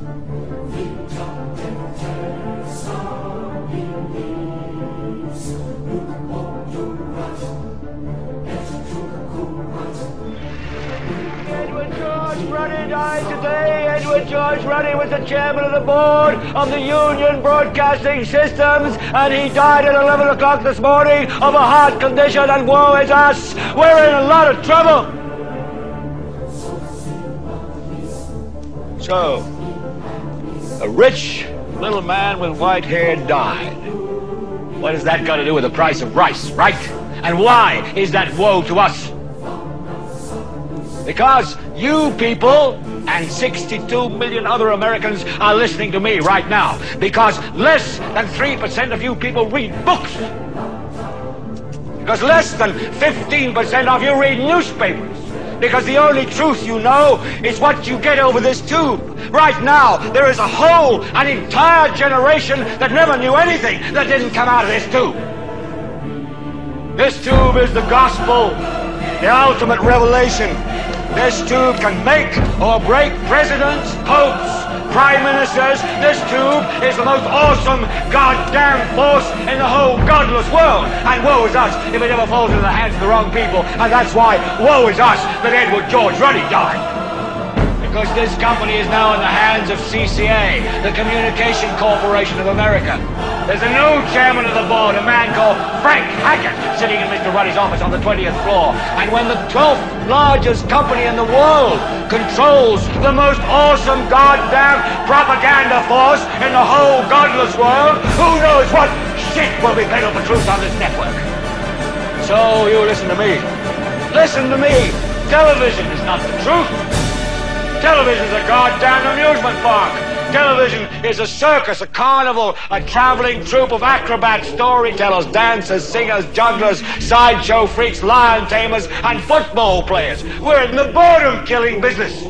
Edward George Ruddy died today. Edward George Ruddy was the chairman of the board of the Union Broadcasting Systems, and he died at 11 o'clock this morning of a heart condition, and woe is us. We're in a lot of trouble. So, a rich little man with white hair died. What has that got to do with the price of rice, right? And why is that woe to us? Because you people and 62 million other Americans are listening to me right now. Because less than 3% of you people read books. Because less than 15% of you read newspapers. Because the only truth you know is what you get over this tube. Right now, there is an entire generation that never knew anything that didn't come out of this tube. This tube is the gospel, the ultimate revelation. This tube can make or break presidents, popes, prime ministers. This tube is the most awesome goddamn force in the whole godless world. And woe is us if it ever falls into the hands of the wrong people. And that's why woe is us that Edward George Ruddy died. Because this company is now in the hands of CCA, the Communication Corporation of America. There's a new chairman of the board, a man called Frank Hackett, sitting in Mr. Ruddy's office on the 20th floor. And when the 12th largest company in the world controls the most awesome goddamn propaganda force in the whole godless world, who knows what shit will be peddled for truth on this network. So you listen to me. Listen to me. Television is not the truth. Television is a goddamn amusement park. Television is a circus, a carnival, a traveling troupe of acrobats, storytellers, dancers, singers, jugglers, sideshow freaks, lion tamers, and football players. We're in the boredom-killing business.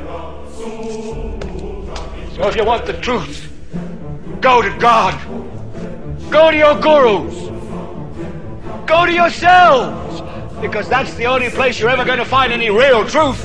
So if you want the truth, go to God. Go to your gurus. Go to yourselves. Because that's the only place you're ever going to find any real truth.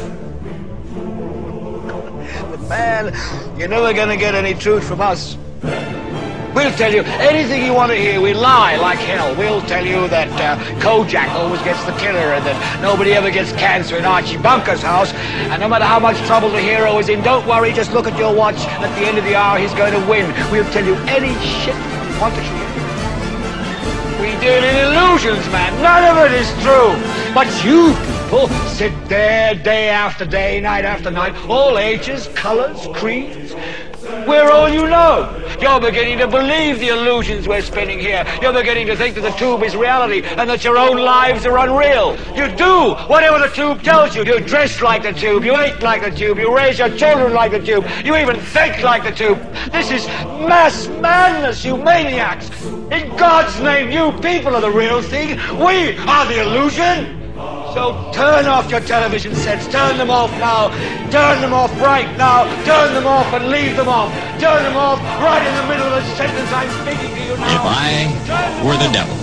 Man, you're never going to get any truth from us. We'll tell you anything you want to hear. We lie like hell. We'll tell you that Kojak always gets the killer and that nobody ever gets cancer in Archie Bunker's house. And no matter how much trouble the hero is in, don't worry, just look at your watch. At the end of the hour, he's going to win. We'll tell you any shit you want to hear. We deal in illusions, man. None of it is true. But you people sit there day after day, night after night, all ages, colors, creeds. We're all you know. You're beginning to believe the illusions we're spinning here. You're beginning to think that the tube is reality and that your own lives are unreal. You do whatever the tube tells you. You dress like the tube. You eat like the tube. You raise your children like the tube. You even think like the tube. This is mass madness, you maniacs. In God's name, you people are the real thing. We are the illusion. So turn off your television sets. Turn them off now. Turn them off right now. Turn them off and leave them off. Turn them off right in the middle of the sentence I'm speaking to you now. If I were the devil.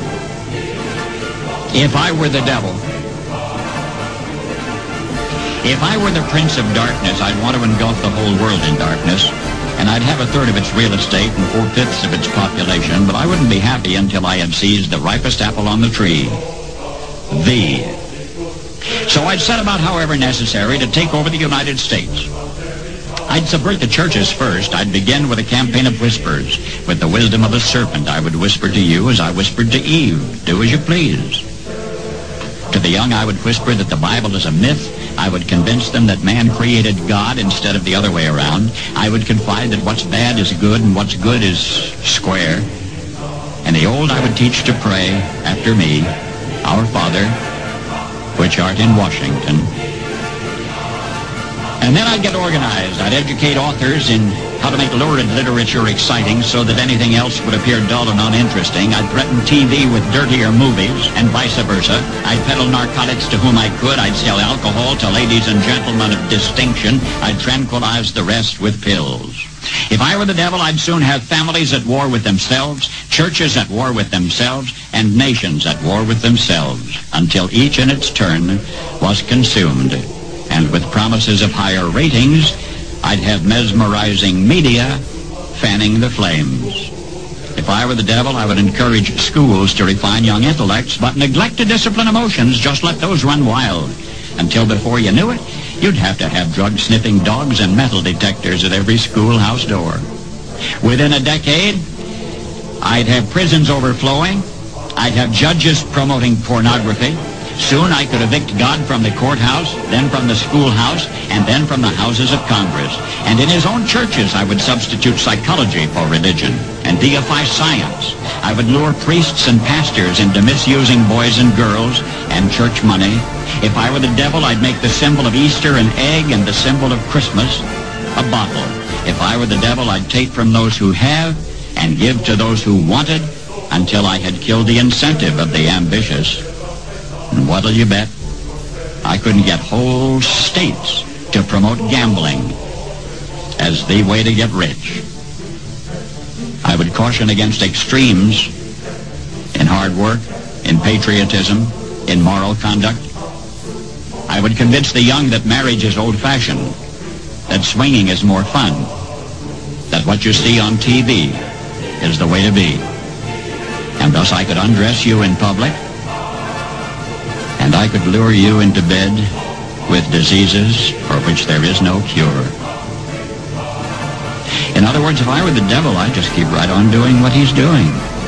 If I were the devil. If I were the prince of darkness, I'd want to engulf the whole world in darkness. And I'd have a third of its real estate and 4/5 of its population, but I wouldn't be happy until I had seized the ripest apple on the tree. Thee. So I'd set about, however necessary, to take over the United States. I'd subvert the churches first. I'd begin with a campaign of whispers. With the wisdom of a serpent, I would whisper to you as I whispered to Eve, do as you please. To the young, I would whisper that the Bible is a myth. I would convince them that man created God instead of the other way around. I would confide that what's bad is good and what's good is square. And the old I would teach to pray after me, Our Father, which art in Washington. And then I'd get organized. I'd educate authors in how to make lurid literature exciting so that anything else would appear dull and uninteresting. I'd threaten TV with dirtier movies and vice versa. I'd peddle narcotics to whom I could. I'd sell alcohol to ladies and gentlemen of distinction. I'd tranquilize the rest with pills. If I were the devil, I'd soon have families at war with themselves, churches at war with themselves, and nations at war with themselves, until each in its turn was consumed. And with promises of higher ratings, I'd have mesmerizing media fanning the flames. If I were the devil, I would encourage schools to refine young intellects, but neglect to discipline emotions. Just let those run wild. Until before you knew it, you'd have to have drug-sniffing dogs and metal detectors at every schoolhouse door. Within a decade, I'd have prisons overflowing. I'd have judges promoting pornography. Soon I could evict God from the courthouse, then from the schoolhouse, and then from the houses of Congress. And in his own churches, I would substitute psychology for religion and deify science. I would lure priests and pastors into misusing boys and girls and church money. If I were the devil, I'd make the symbol of Easter an egg and the symbol of Christmas a bottle. If I were the devil, I'd take from those who have and give to those who wanted until I had killed the incentive of the ambitious. And what'll you bet? I couldn't get whole states to promote gambling as the way to get rich. I would caution against extremes in hard work, in patriotism, in moral conduct. I would convince the young that marriage is old-fashioned, that swinging is more fun, that what you see on TV is the way to be. And thus I could undress you in public, and I could lure you into bed with diseases for which there is no cure. In other words, if I were the devil, I'd just keep right on doing what he's doing.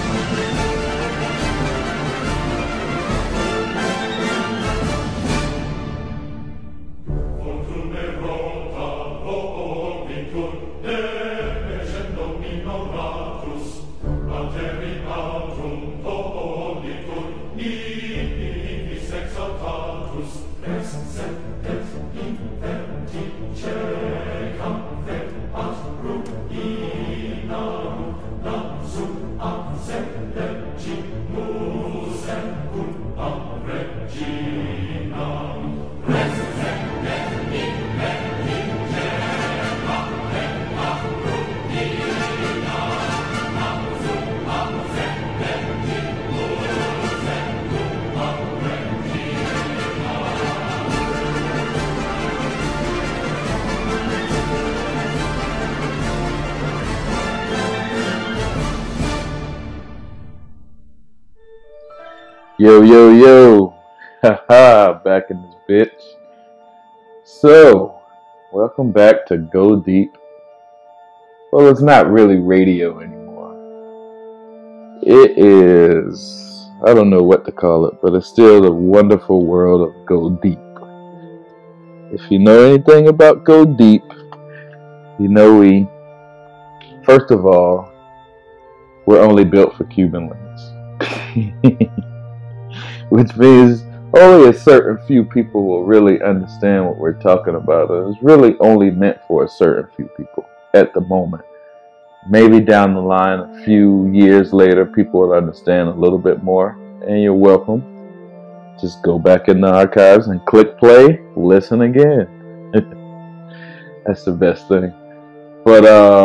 Yo, yo, yo. Haha, back in this bitch. So, welcome back to Go Deep. Well, it's not really radio anymore. It is, I don't know what to call it, but it's still the wonderful world of Go Deep. If you know anything about Go Deep, you know first of all, we're only built for Cuban links. Which means only a certain few people will really understand what we're talking about. It's really only meant for a certain few people at the moment. Maybe down the line, a few years later, people will understand a little bit more. And you're welcome. Just go back in the archives and click play, listen again. That's the best thing. But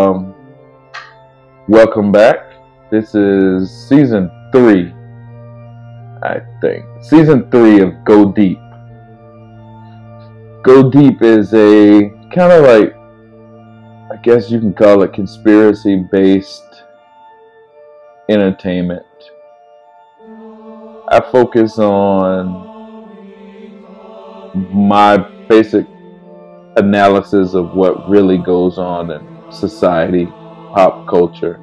welcome back. This is season 3. I think. Season 3 of Go Deep. Go Deep is a kind of like, I guess you can call it conspiracy-based entertainment. I focus on my basic analysis of what really goes on in society, pop culture.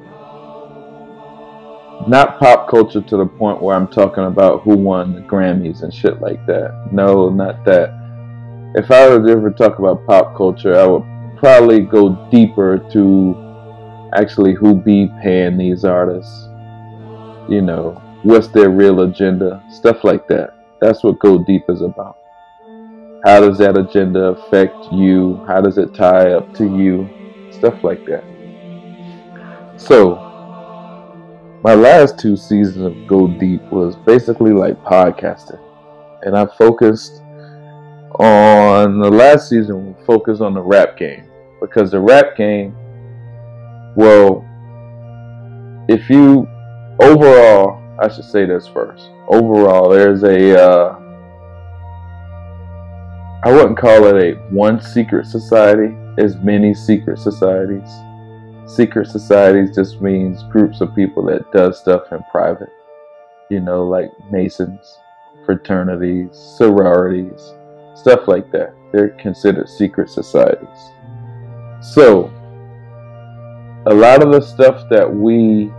Not pop culture to the point where I'm talking about who won the Grammys and shit like that. No, not that. If I were to ever talk about pop culture, I would probably go deeper to actually who be paying these artists. You know, what's their real agenda? Stuff like that. That's what Go Deep is about. How does that agenda affect you? How does it tie up to you? Stuff like that. So, my last 2 seasons of Go Deep was basically like podcasting. And I focused on, the last season, we focused on the rap game. Because the rap game, well, if you, overall, I should say this first. Overall, there's I wouldn't call it a one secret society. is many secret societies. Secret societies just means groups of people that does stuff in private. You know, like Masons, fraternities, sororities, stuff like that. They're considered secret societies. So, a lot of the stuff that we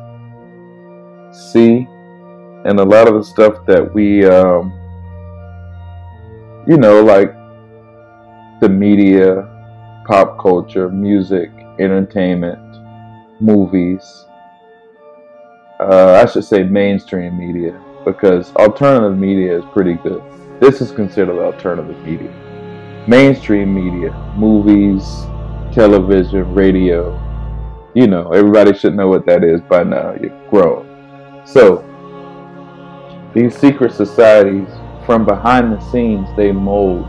see and a lot of the stuff that we, like the media, pop culture, music, entertainment, movies, I should say mainstream media, because alternative media is pretty good. This is considered alternative media. Mainstream media, movies, television, radio, everybody should know what that is by now. You're grown. So, these secret societies, from behind the scenes, they mold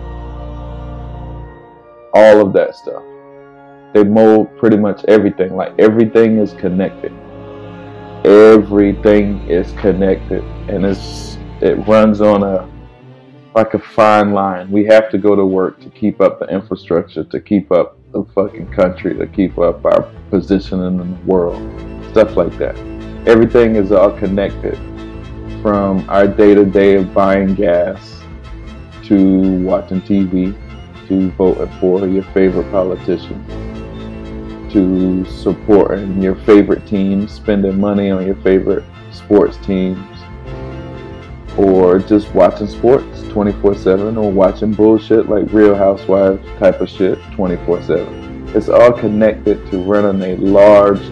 all of that stuff. They mold pretty much everything. Like, everything is connected. Everything is connected. And it runs on a fine line. We have to go to work to keep up the infrastructure, to keep up the fucking country, to keep up our position in the world. Stuff like that. Everything is all connected. From our day-to-day of buying gas, to watching TV, to voting for your favorite politician, to supporting your favorite teams, spending money on your favorite sports teams, or just watching sports 24/7, or watching bullshit like Real Housewives type of shit 24/7. It's all connected to running a large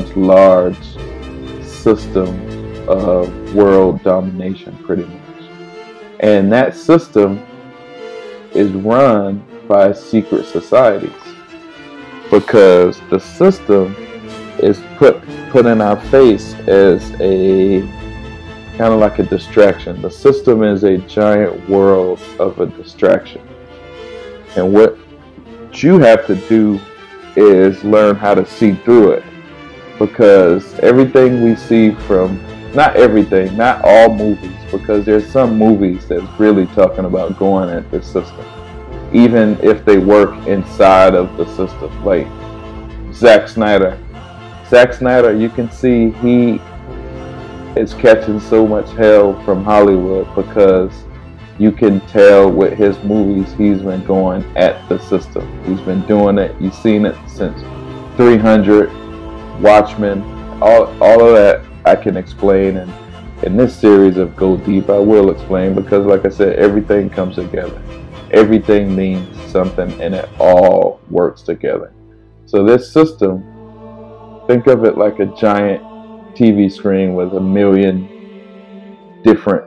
system of world domination, pretty much. And that system is run by secret societies, because the system is put in our face as a kind of like a distraction. The system is a giant world of a distraction, and what you have to do is learn how to see through it, because everything we see from, not everything, not all movies, because there's some movies that's really talking about going at this system, even if they work inside of the system. Like Zack Snyder, you can see he is catching so much hell from Hollywood, because you can tell with his movies he's been going at the system. He's been doing it. You've seen it since 300, Watchmen, all of that I can explain, and in this series of Go Deep I will explain, because like I said, everything comes together. Everything means something, and it all works together. So this system, think of it like a giant TV screen with 1 million different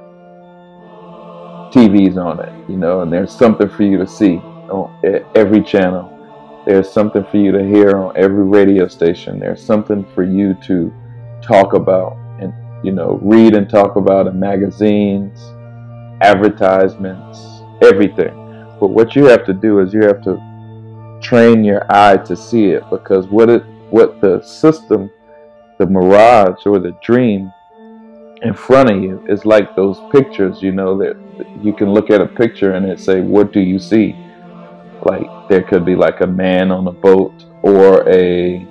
TVs on it, and there's something for you to see on every channel. There's something for you to hear on every radio station. There's something for you to talk about and, read and talk about in magazines, advertisements, everything. But what you have to do is you have to train your eye to see it, because what the system, the mirage or the dream in front of you is like those pictures, that you can look at a picture and it say, what do you see? Like, there could be like a man on a boat, or a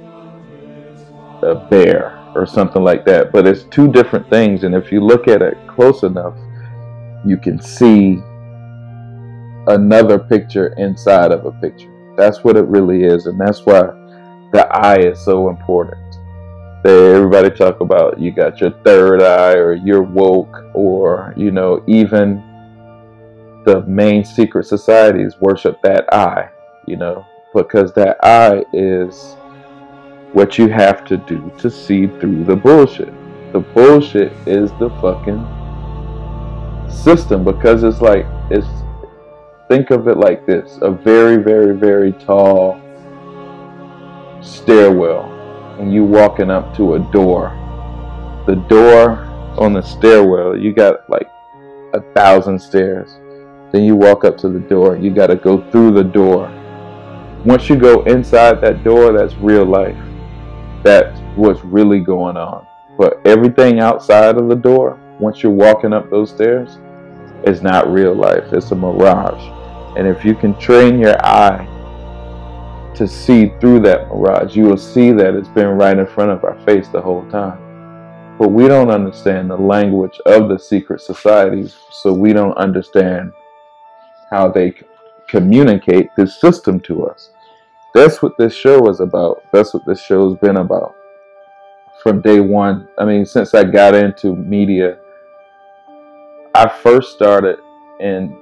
bear or something like that, but it's two different things. And if you look at it close enough, you can see another picture inside of a picture. That's what it really is, and that's why the eye is so important. Everybody talk about you got your third eye, or you're woke, or even the main secret societies worship that eye, because that eye is what you have to do to see through the bullshit. The bullshit is the fucking system, because think of it like this: a very, very, very tall stairwell, and you walking up to a door. The door on the stairwell, you got like 1,000 stairs. Then you walk up to the door, and you got to go through the door. Once you go inside that door, that's real life. That's what's really going on. But everything outside of the door, once you're walking up those stairs, is not real life. It's a mirage. And if you can train your eye to see through that mirage. You will see that it's been right in front of our face the whole time. But we don't understand the language of the secret societies, so we don't understand how they communicate this system to us. That's what this show is about. That's what this show's been about from day one. I mean, since I got into media, I first started in,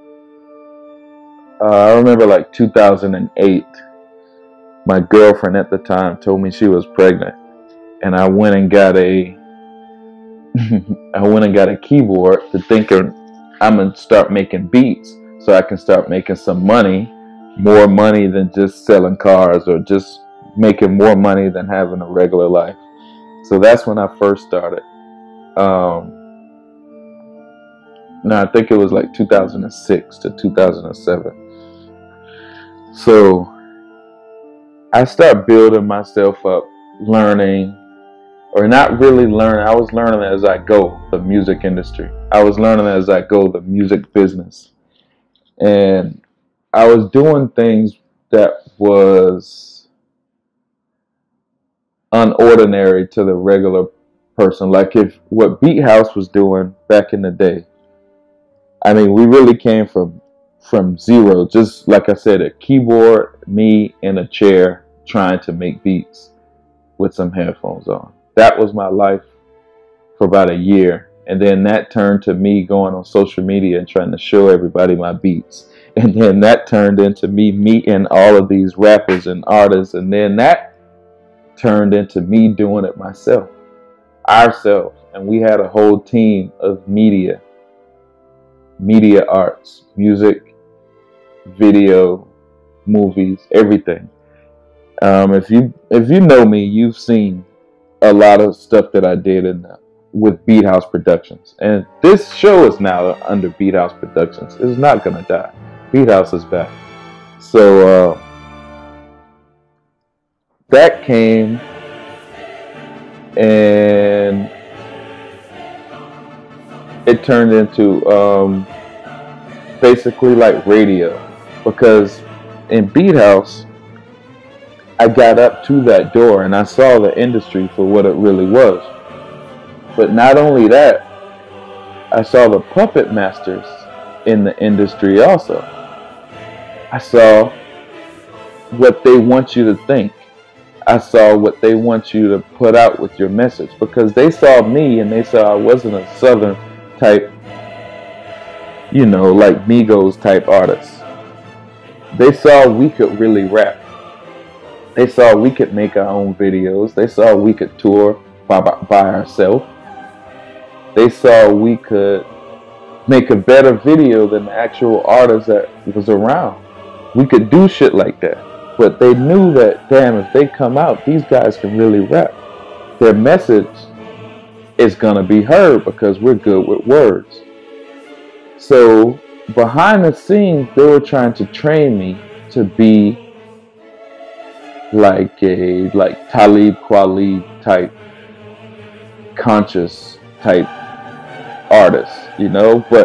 I remember like 2008. My girlfriend at the time told me she was pregnant, and I went and got a keyboard to thinking I'm gonna start making beats so I can start making some money, more money than just selling cars or just making more money than having a regular life. So that's when I first started. No, I think it was like 2006 to 2007. So I started building myself up, learning, or not really learning. I was learning as I go, the music industry. I was learning as I go, the music business. And I was doing things that was unordinary to the regular person. Like if what Beat House was doing back in the day, I mean, we really came from zero. Just like I said, a keyboard, me, and a chair trying to make beats with some headphones on. That was my life for about a year. And then that turned to me going on social media and trying to show everybody my beats. And then that turned into me meeting all of these rappers and artists. And then that turned into me doing it myself, ourselves. And we had a whole team of media arts, music, video, movies, everything. If you know me, you've seen a lot of stuff that I did with Beat House Productions, and this show is now under Beat House Productions. It's not gonna die. Beat House is back. So that came, and it turned into basically like radio, because in Beat House I got up to that door and I saw the industry for what it really was. But not only that, I saw the puppet masters in the industry also. I saw what they want you to think. I saw what they want you to put out with your message, because they saw me and they saw I wasn't a Southern type, you know, like Migos type artist. They saw we could really rap. They saw we could make our own videos. They saw we could tour by ourselves. They saw we could make a better video than the actual artist that was around. We could do shit like that. But they knew that, damn, if they come out, these guys can really rap. Their message is going to be heard because we're good with words. So behind the scenes, they were trying to train me to be like Talib Kweli type, conscious type artist, you know. But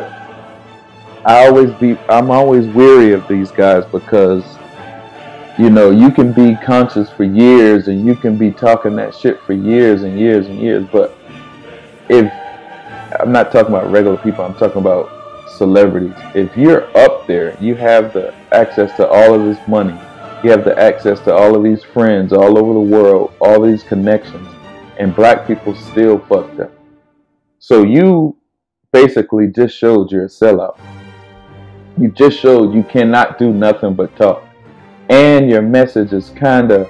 I'm always weary of these guys, because you know, you can be conscious for years and you can be talking that shit for years and years and years, but if I'm not talking about regular people, I'm talking about celebrities. If you're up there, you have the access to all of this money, you have the access to all of these friends all over the world, all these connections, and black people still fucked up. So you basically just showed you're a sellout. You just showed you cannot do nothing but talk. And your message is kind of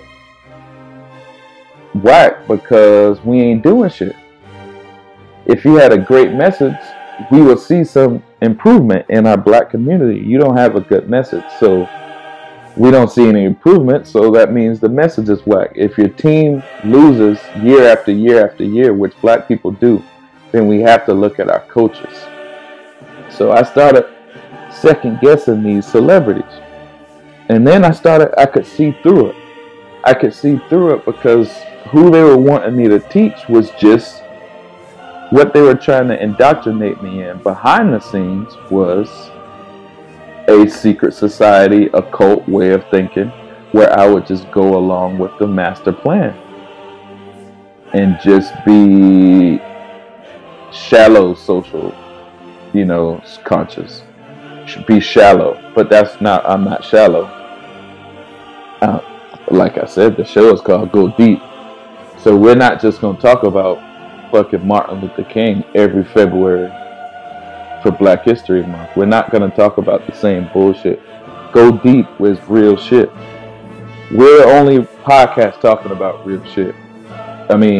whack because we ain't doing shit. If you had a great message, we will see some improvement in our black community. You don't have a good message, so we don't see any improvement, so that means the message is whack. If your team loses year after year after year, which black people do, then we have to look at our coaches. So I started second guessing these celebrities. And then I could see through it. I could see through it because who they were wanting me to teach was just what they were trying to indoctrinate me in. Behind the scenes was a secret society, a cult way of thinking, where I would just go along with the master plan and just be shallow social, conscious. Should be shallow, but I'm not shallow. Like I said, the show is called Go Deep. So we're not just going to talk about fucking Martin Luther King every February for Black History Month. We're not going to talk about the same bullshit. Go Deep with real shit. We're only podcast talking about real shit. I mean,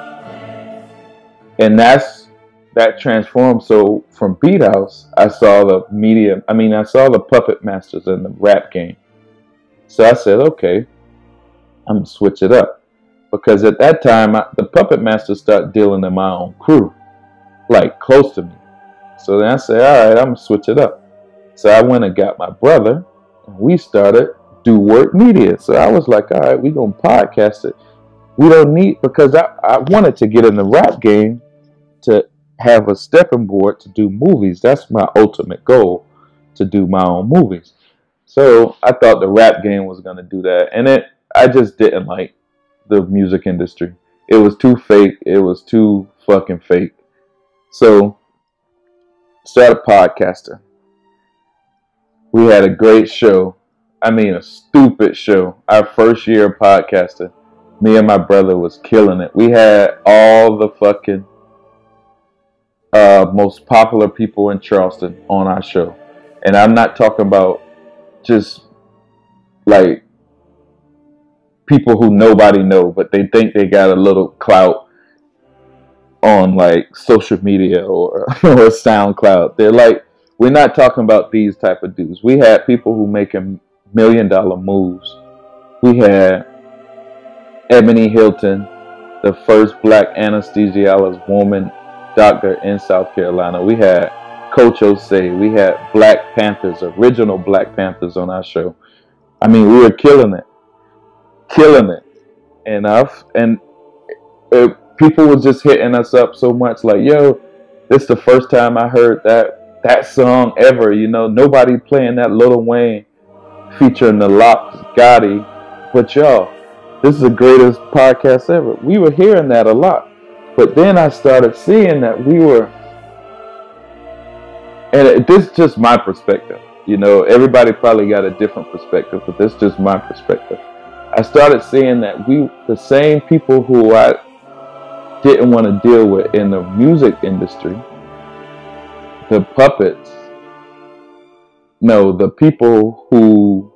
and that transformed. So from Beat House, I saw the Puppet Masters in the rap game. So I said, okay, I'm going to switch it up. Because at that time, the Puppet Masters started dealing in my own crew, like close to me. So then I said, all right, I'm going to switch it up. So I went and got my brother, and we started Do Work Media. So I was like, all right, we're going to podcast it. We don't need, because I wanted to get in the rap game to have a stepping board to do movies. That's my ultimate goal, to do my own movies. So I thought the rap game was going to do that. And I just didn't like the music industry. It was too fake. It was too fucking fake. So started podcasting. We had a great show. I mean, a stupid show. Our first year of podcasting, me and my brother was killing it. We had all the fucking most popular people in Charleston on our show. And I'm not talking about just like people who nobody know, but they think they got a little clout on like social media or SoundCloud. They're like, we're not talking about these type of dudes. We had people who making $1 million moves. We had Ebony Hilton, the first black anesthesiologist woman doctor in South Carolina. We had Coach Osei. We had Black Panthers, original Black Panthers on our show. I mean, we were killing it. And people were just hitting us up so much like, yo, this is the first time I heard that song ever. Nobody playing that Lil Wayne featuring the Lox Gotti, but y'all, this is the greatest podcast ever. We were hearing that a lot, but then I started seeing that and this is just my perspective. Everybody probably got a different perspective, but this is just my perspective. I started seeing that the same people who I didn't want to deal with in the music industry, the puppets, the people who,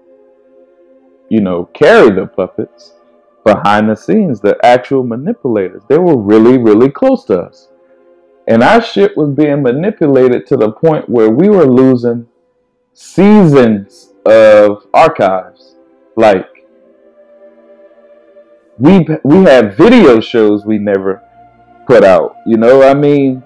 carry the puppets behind the scenes, the actual manipulators, they were really, really close to us. And our shit was being manipulated to the point where we were losing seasons of archives. Like, we had video shows we never put out. I mean,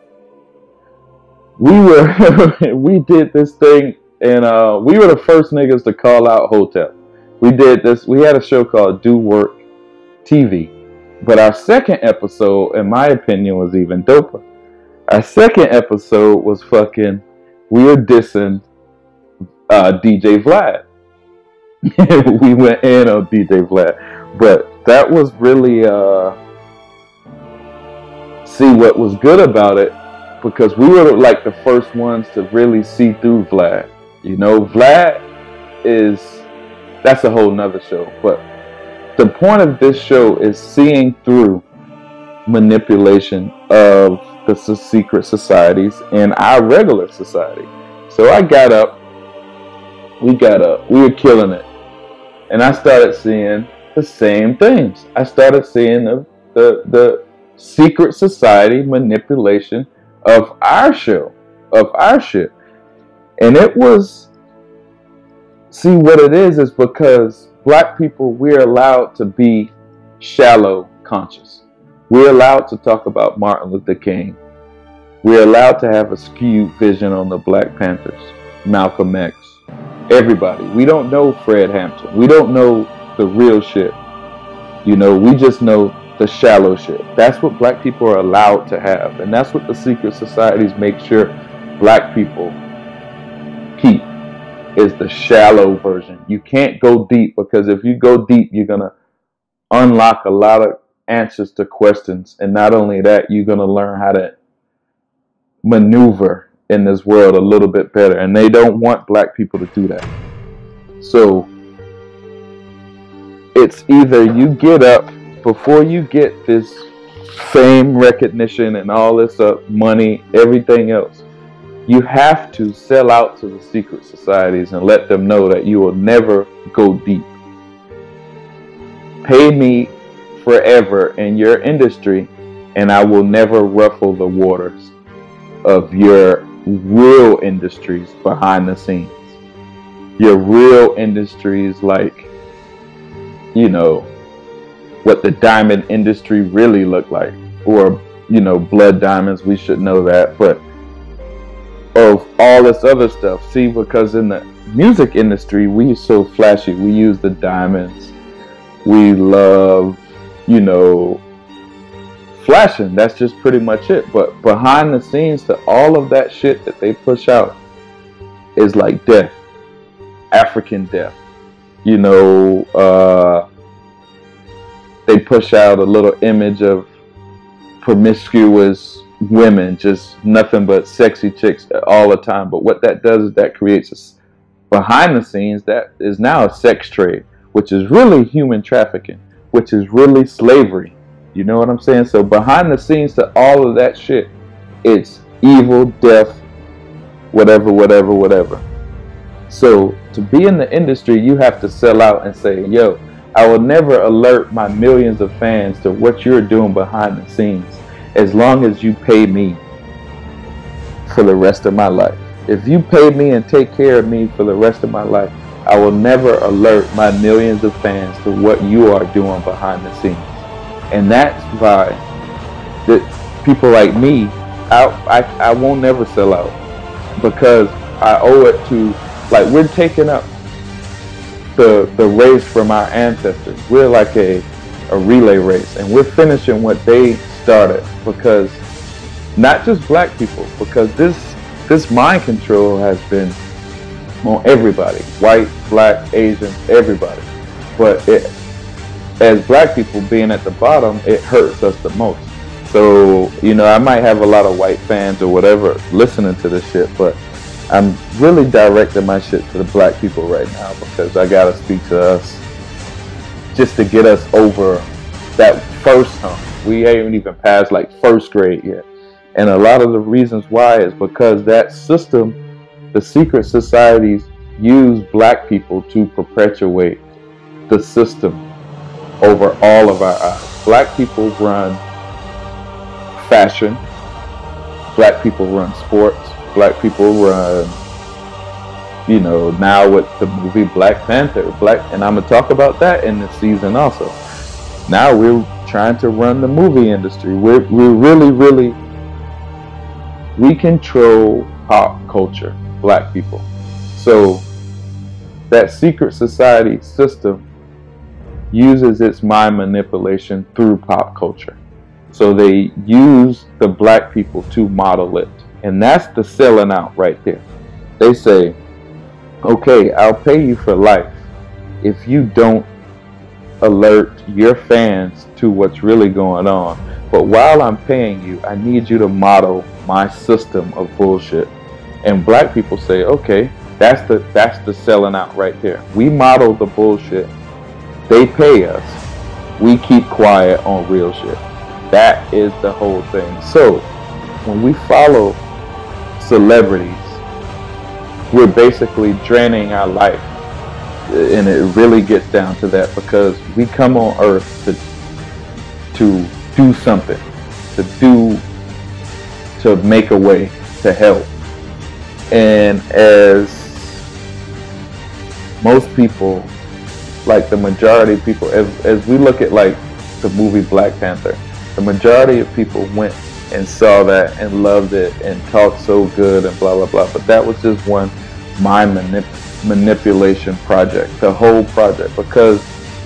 we did this thing, and we were the first niggas to call out Hotel. We did this. We had a show called Do Work TV. But our second episode, in my opinion, was even doper. Our second episode was we were dissing DJ Vlad. We went in on DJ Vlad. But that was really, see what was good about it, because we were like the first ones to really see through Vlad. Vlad that's a whole nother show. But the point of this show is seeing through manipulation of the secret societies and our regular society. So I got up, we were killing it. And I started seeing the same things. I started seeing the secret society manipulation of our show, of our shit. And it was, see what it is because black people, we're allowed to be shallow conscious. We're allowed to talk about Martin Luther King. We're allowed to have a skewed vision on the Black Panthers, Malcolm X, everybody. We don't know Fred Hampton. We don't know the real shit. We just know the shallow shit. That's what black people are allowed to have. And that's what the secret societies make sure black people keep. is the shallow version. You can't go deep, because if you go deep, you're going to unlock a lot of answers to questions. And not only that, you're going to learn how to maneuver in this world a little bit better. And they don't want black people to do that. So it's either you get up before you get this fame, recognition, and all this money, everything else. You have to sell out to the secret societies and let them know that you will never go deep. Pay me forever in your industry, and I will never ruffle the waters of your real industries behind the scenes. Your real industries, like, you know, what the diamond industry really looked like, or, you know, blood diamonds, we should know that, but of all this other stuff. See, because in the music industry, we are so flashy. We use the diamonds. We love, you know, flashing. That's just pretty much it. But behind the scenes to all of that shit that they push out is like death. African death. You know, they push out a little image of promiscuous women, just nothing but sexy chicks all the time. But what that does is that creates behind the scenes that is now a sex trade, which is really human trafficking, which is really slavery. You know what I'm saying? So behind the scenes to all of that shit, it's evil, death, whatever, whatever, whatever. So to be in the industry, you have to sell out and say, yo, I will never alert my millions of fans to what you're doing behind the scenes, as long as you pay me for the rest of my life. If you pay me and take care of me for the rest of my life, I will never alert my millions of fans to what you are doing behind the scenes. And that's why that people like me, I won't never sell out, because I owe it to, like, we're taking up the race from our ancestors. We're like a relay race, and we're finishing what they started, because not just black people, because this mind control has been on everybody, white, black, Asian, everybody. But as black people being at the bottom, it hurts us the most. So, you know, I might have a lot of white fans or whatever listening to this shit, but I'm really directing my shit to the black people right now, because I gotta speak to us just to get us over that first hump. We ain't even past like first grade yet. And a lot of the reasons why is because that system, the secret societies, use black people to perpetuate the system over all of our eyes. Black people run fashion. Black people run sports. Black people run, you know, now with the movie Black Panther. And I'm going to talk about that in this season also. Now we're trying to run the movie industry. We're really, we control pop culture, black people. So that secret society system uses its mind manipulation through pop culture. So they use the black people to model it. And that's the selling out right there. They say, okay, I'll pay you for life if you don't alert your fans to what's really going on. But while I'm paying you, I need you to model my system of bullshit. And black people say, okay, that's the selling out right there. We model the bullshit. They pay us. We keep quiet on real shit. That is the whole thing. So when we follow celebrities, we're basically draining our life. And it really gets down to that, because we come on earth to do something, to make a way, to help. And as most people, like the majority of people, as we look at like the movie Black Panther, the majority of people went and saw that and loved it and talked so good and blah, blah, blah. But that was just one mind manipulation project, the whole project, because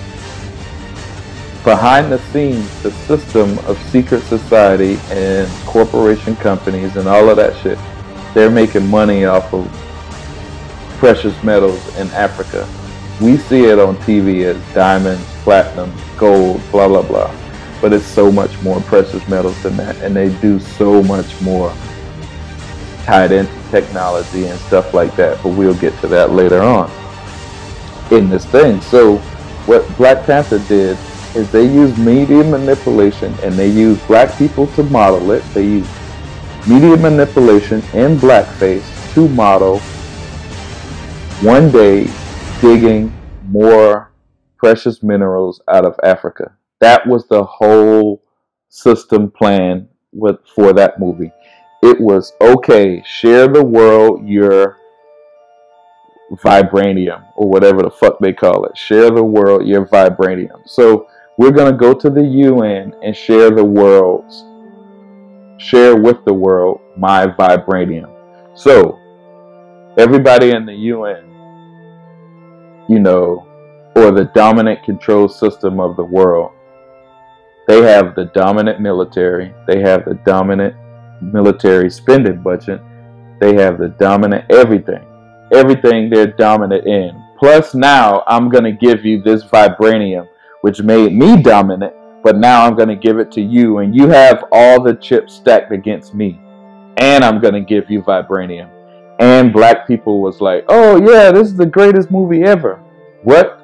behind the scenes, the system of secret society and corporation companies and all of that shit, they're making money off of precious metals in Africa. We see it on TV as diamonds, platinum, gold, blah, blah, blah. But it's so much more precious metals than that. And they do so much more tied into technology and stuff like that. But we'll get to that later on in this thing. So what Black Panther did is they used media manipulation, and they used black people to model it. They used media manipulation and blackface to model one day digging more precious minerals out of Africa. That was the whole system plan for that movie. It was, okay, share the world your vibranium, or whatever the fuck they call it. Share the world your vibranium. So we're going to go to the UN and share with the world my vibranium. So everybody in the UN, or the dominant control system of the world, they have the dominant military. They have the dominant military spending budget. They have the dominant everything. Everything they're dominant in. Plus now I'm going to give you this vibranium, which made me dominant, but now I'm going to give it to you, and you have all the chips stacked against me, and I'm going to give you vibranium. And black people was like, oh yeah, this is the greatest movie ever. What?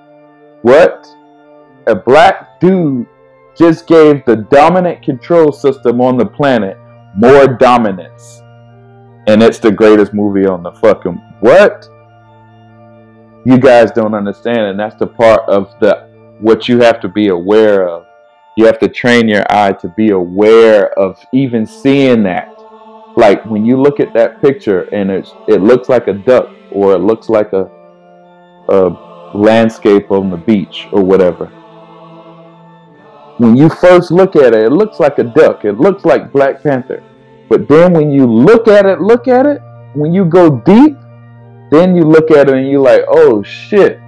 A black dude just gave the dominant control system on the planet more dominance, and it's the greatest movie on the fucking what? You guys don't understand, and that's the part of what you have to be aware of. You have to train your eye to be aware of even seeing that. Like when you look at that picture and it looks like a duck, or it looks like a landscape on the beach or whatever. When you first look at it, it looks like a duck. It looks like Black Panther. But then when you look at it, when you go deep, then you look at it and you're like, oh shit.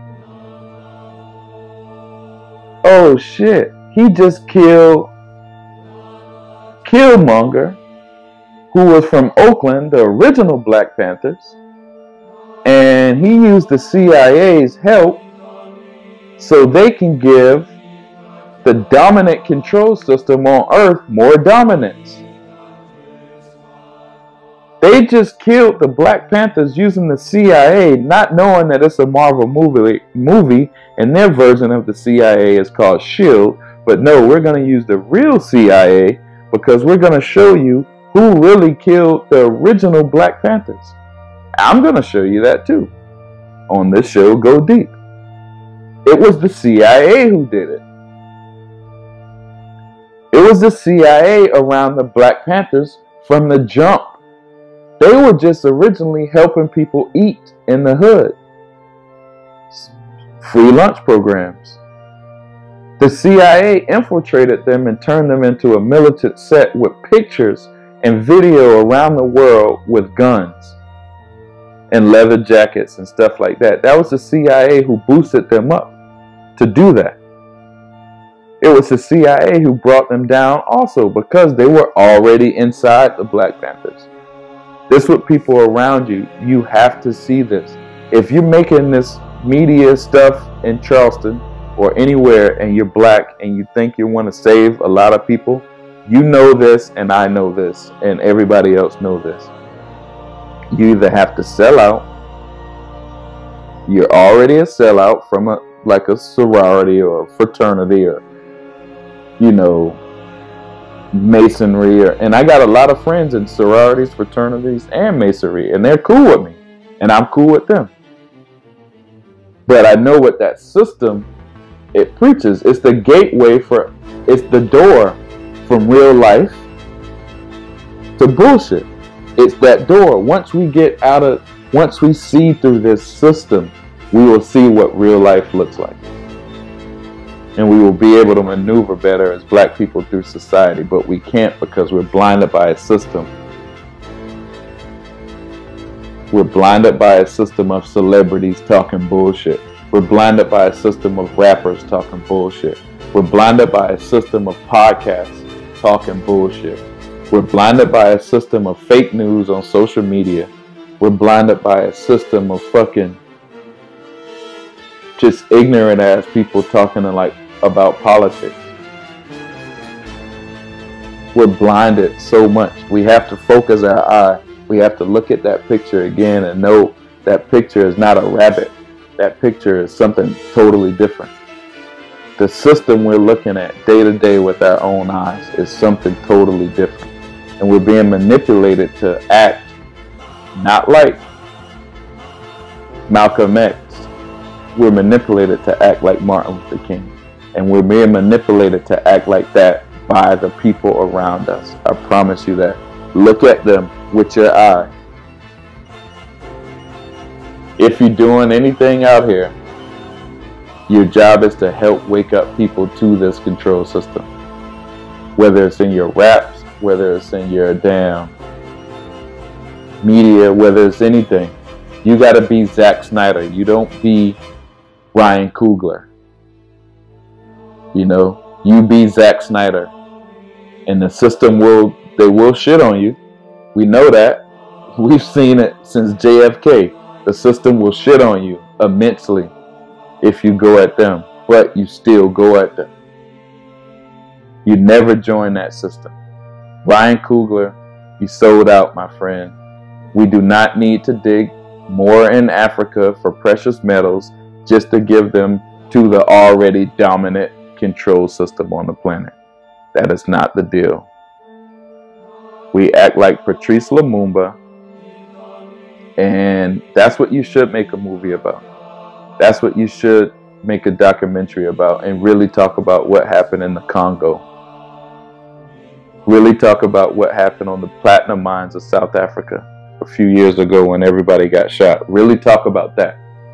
Oh shit. He just killed Killmonger, who was from Oakland, the original Black Panthers. And he used the CIA's help so they can give the dominant control system on Earth more dominance. They just killed the Black Panthers using the CIA, not knowing that it's a Marvel movie, and their version of the CIA is called S.H.I.E.L.D. But no, we're going to use the real CIA because we're going to show you who really killed the original Black Panthers. I'm going to show you that too on this show, Go Deep. It was the CIA who did it. It was the CIA around the Black Panthers from the jump. They were just originally helping people eat in the hood. Free lunch programs. The CIA infiltrated them and turned them into a militant set with pictures and video around the world with guns and leather jackets and stuff like that. That was the CIA who boosted them up to do that. It was the CIA who brought them down also because they were already inside the Black Panthers. This with people around you. You have to see this. If you're making this media stuff in Charleston or anywhere and you're black and you think you want to save a lot of people, you know this and I know this and everybody else knows this. You either have to sell out. You're already a sellout from a sorority or a fraternity or, masonry, and I got a lot of friends in sororities, fraternities, and masonry, and they're cool with me, and I'm cool with them. But I know what that system it preaches. It's the gateway it's the door from real life to bullshit. It's that door. Once we see through this system, we will see what real life looks like. And we will be able to maneuver better as black people through society, but we can't because we're blinded by a system. We're blinded by a system of celebrities talking bullshit. We're blinded by a system of rappers talking bullshit. We're blinded by a system of podcasts talking bullshit. We're blinded by a system of fake news on social media We're blinded by a system of fucking just ignorant ass people talking about politics. We're blinded so much. We have to focus our eye. We have to look at that picture again and know that picture is not a rabbit. That picture is something totally different. The system we're looking at day to day with our own eyes is something totally different. And we're being manipulated to act not like Malcolm X. We're manipulated to act like Martin Luther King. And we're being manipulated to act like that by the people around us. I promise you that. Look at them with your eye. If you're doing anything out here, your job is to help wake up people to this control system. Whether it's in your raps, whether it's in your damn media, whether it's anything. You gotta be Zack Snyder. You don't be Ryan Coogler. You know, you be Zack Snyder. And the system will shit on you. We know that. We've seen it since JFK. The system will shit on you immensely if you go at them, but you still go at them. You never join that system. Ryan Coogler, you sold out, my friend. We do not need to dig more in Africa for precious metals just to give them to the already dominant control system on the planet. That is not the deal. We act like Patrice Lumumba, and that's what you should make a movie about. That's what you should make a documentary about, and really talk about what happened in the Congo. Really talk about what happened on the platinum mines of South Africa a few years ago when everybody got shot. Really talk about that.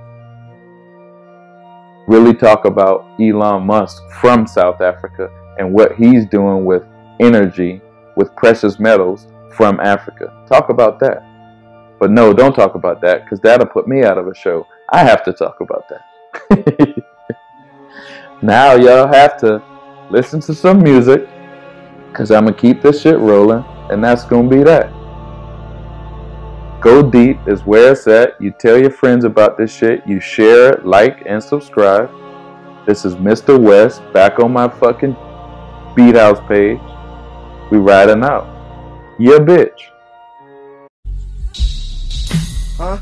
Really talk about Elon Musk from South Africa and what he's doing with energy, with precious metals from Africa. Talk about that. But no, don't talk about that, because that'll put me out of a show. I have to talk about that. Now y'all have to listen to some music, because I'm going to keep this shit rolling, and that's going to be that. Go Deep is where it's at. You tell your friends about this shit. You share, like, and subscribe. This is Mr. West back on my fucking Beat House page. We riding out. Yeah, bitch. Huh?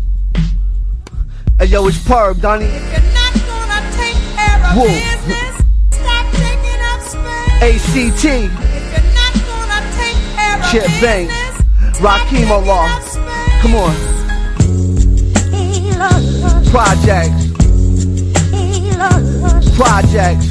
Hey, yo, it's Perb, Donnie. If you're not gonna take care of business, stop taking up space. ACT. If you're not gonna take care of Chip business, Banks. stop Rakim taking Allah. up space. Come on. Projects. Projects.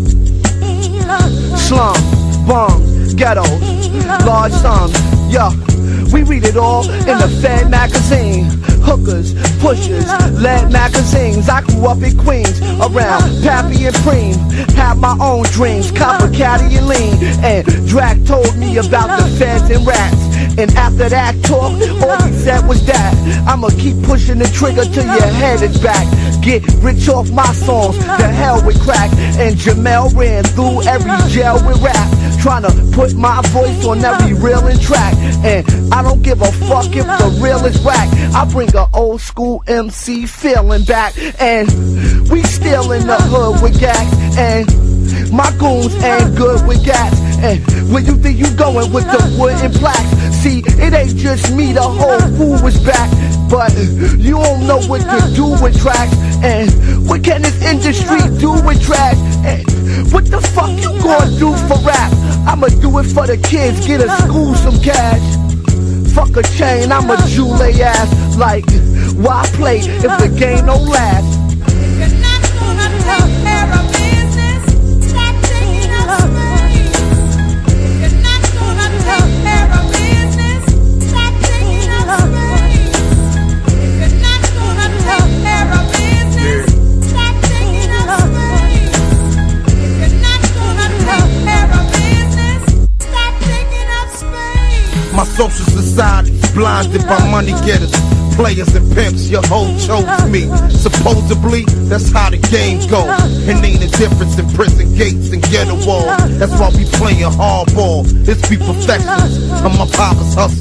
Slum. Bum. Ghetto. Large sums. Yo. We read it all in the Fed magazine. Hookers, pushers, lead magazines. I grew up in Queens, around Pappy and Preem. Had my own dreams, copper, caddy and lean. And Drac told me about the feds and rats. And after that talk, all he said was that I'ma keep pushing the trigger till your head is back. Get rich off my songs, the hell with crack. And Jamel ran through every jail with rap, trying to put my voice on every reelin' track. And I don't give a fuck if the real is whack. I bring a old school MC feeling back. And we still in the hood with gas. And my goons ain't good with gas. And where you think you going with the wooden plaques? See, it ain't just me, the whole fool was back. But you don't know what to do with tracks. And what can this industry do with trash? And what the fuck you gonna do for rap? I'ma do it for the kids, get a school some cash. Fuck a chain, I'ma jewel they ass. Like, why play if the game don't last? If you're not gonna take care of business, stop taking up space. If you're not gonna take care of business, stop taking up space. If you're not gonna take care of business, stop taking up space. If you're not gonna take care of business, stop taking up space. My social society's blinded by money getters, players and pimps. Your hoe chose me. Supposedly, that's how the game goes. And ain't a difference in prison gates and ghetto walls. That's why we playing hardball. Let's be perfectionists. And my poppers hustles.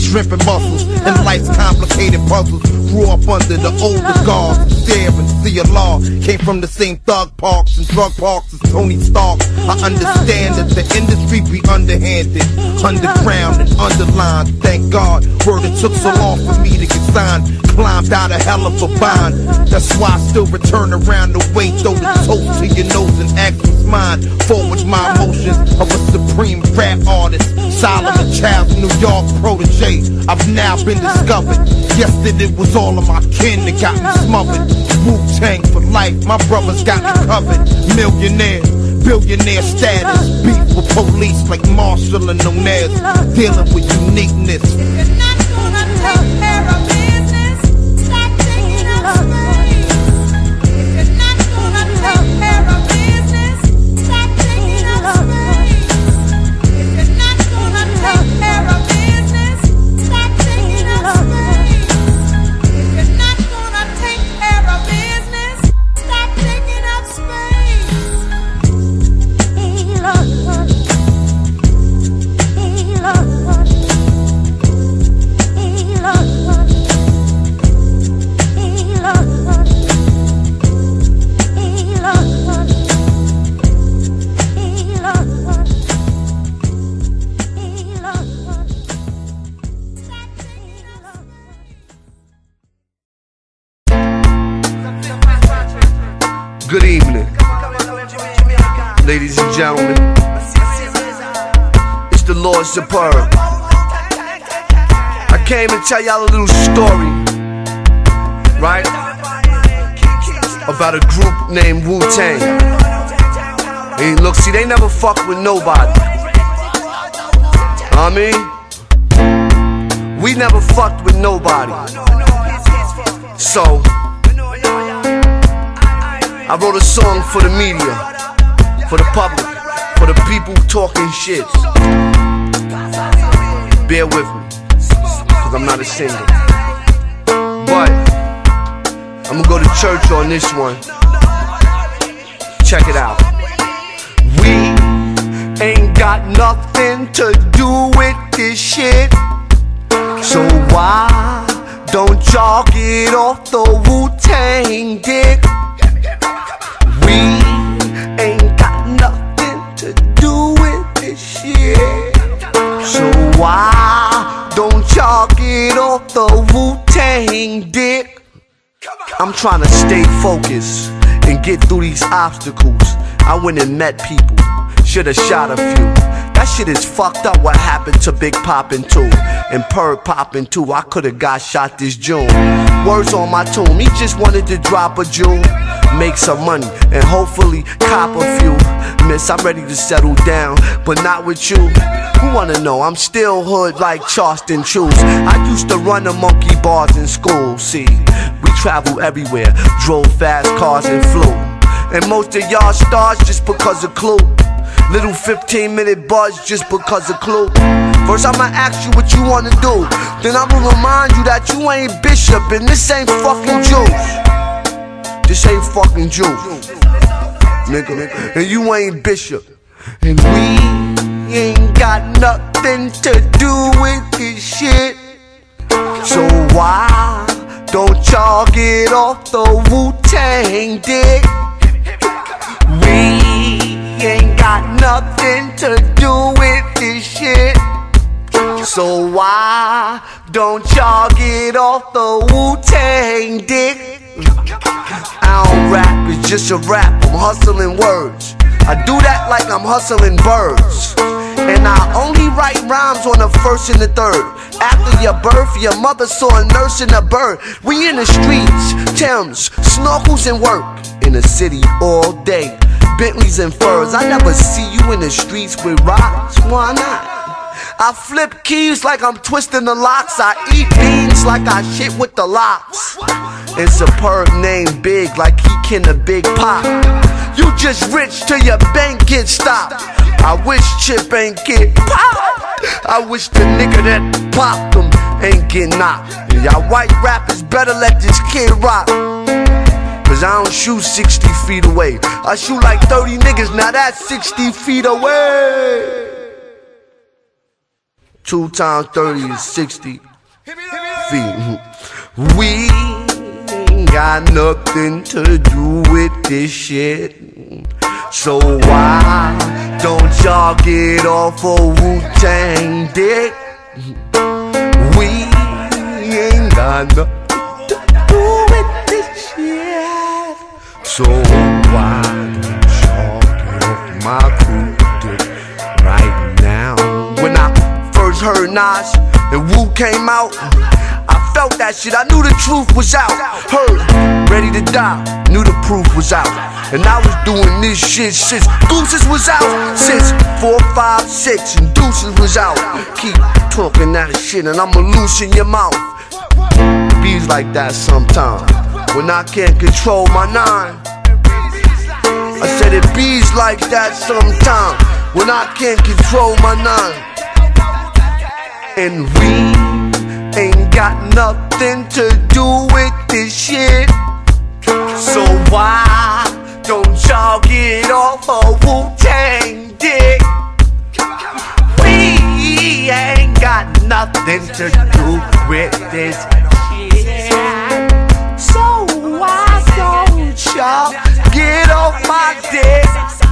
shrimp and mussels, and life's complicated puzzles. Grew up under the older guard, stare and see a law. Came from the same thug parks and drug parks as Tony Stark. I understand that the industry be underhanded, underground and underlined. Thank God, word it took so long for me to get signed. Climbed out a hell of a bind. That's why I still return around the way. Throw the toast to your nose and act what's mine. Forward my emotions of a supreme rap artist. Solomon Child's New York protege. I've now been discovered. Yesterday it was all of my kin that got me smothered. Wu-Tang for life, my brothers got me covered. Millionaire, billionaire status. Beef with police like Marshall and Nunez. Dealing with uniqueness. If you're not gonna take care of business, stop taking up space. If you're not gonna take care of business, stop taking up space. If you're not gonna take care of business, stop taking up space. If you're not gonna take care of business, stop taking up space. Good evening, ladies and gentlemen. It's the Lord Superb. I came to tell y'all a little story, right? About a group named Wu-Tang. Hey, look, see, they never fuck with nobody. I mean, we never fucked with nobody. So I wrote a song for the media, for the public, for the people talking shit. Bear with me, cause I'm not a singer. But I'm gonna go to church on this one. Check it out. We ain't got nothing to do with this shit. So why don't y'all get off the Wu-Tang dick? We ain't got nothing to do with this shit. So why don't y'all get off the Wu-Tang dick? I'm trying to stay focused and get through these obstacles. I went and met people, should've shot a few. That shit is fucked up what happened to Big Poppin' too, and Purr Poppin' too. I could've got shot this June. Words on my tomb, he just wanted to drop a jewel, make some money, and hopefully cop a few. Miss, I'm ready to settle down, but not with you. Who wanna know? I'm still hood like Charleston Chews. I used to run the monkey bars in school, see. We travel everywhere, drove fast cars and flew. And most of y'all stars just because of Clue. Little 15-minute buzz just because of Clue. First I'ma ask you what you wanna do, then I'ma remind you that you ain't Bishop and this ain't fucking Juice. This ain't fucking Juice, nigga, and you ain't Bishop. And we ain't got nothing to do with this shit. So why don't y'all get off the Wu-Tang dick? We ain't got nothing to do with this shit. So why don't y'all get off the Wu-Tang dick? I don't rap, it's just a rap, I'm hustling words. I do that like I'm hustling birds. And I only write rhymes on the first and the third. After your birth, your mother saw a nurse and a bird. We in the streets, Thames, snorkels and work. In the city all day, Bentleys and furs. I never see you in the streets with rocks, why not? I flip keys like I'm twisting the locks. I eat beans like I shit with the locks. And Superb name big like he kin a big pop. You just rich till your bank gets stopped. I wish Chip ain't get popped. I wish the nigga that popped him ain't get knocked. And y'all white rappers better let this kid rock. Cause I don't shoot 60 feet away. I shoot like 30 niggas, now that's 60 feet away. 2 times 30 is 60 feet. We ain't got nothing to do with this shit. So why don't y'all get off a Wu-Tang dick? We ain't got nothing to do with this shit. So why don't y'all get off my cool dick right now? When I first heard Nas and Wu came out, I felt that shit, I knew the truth was out. Heard Ready to Die, knew the proof was out. And I was doing this shit since Deuces was out. Since 4, 5, 6 and Deuces was out. Keep talking that shit and I'ma loosen your mouth. It bees like that sometimes when I can't control my nine. I said it bees like that sometimes when I can't control my nine. And we ain't got nothing to do with this shit. So why don't y'all get off a Wu-Tang dick? We ain't got nothing to do with this shit. So why don't y'all get off my dick?